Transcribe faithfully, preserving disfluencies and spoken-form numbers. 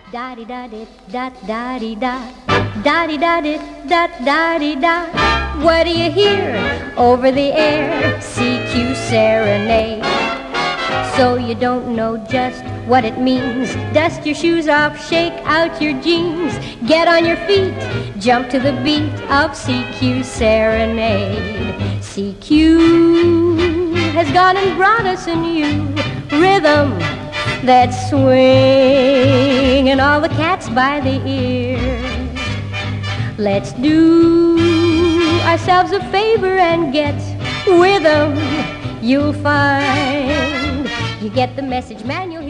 Da di da di da da di da, da di da di da da di da. What do you hear over the air? C Q serenade. So you don't know just what it means. Dust your shoes off, shake out your jeans. Get on your feet, jump to the beat of C Q serenade. C Q has gone and brought us a new rhythm that's swinging all the cats by the ear. Let's do ourselves a favor and get with 'em. You'll find you get the message, man. You'll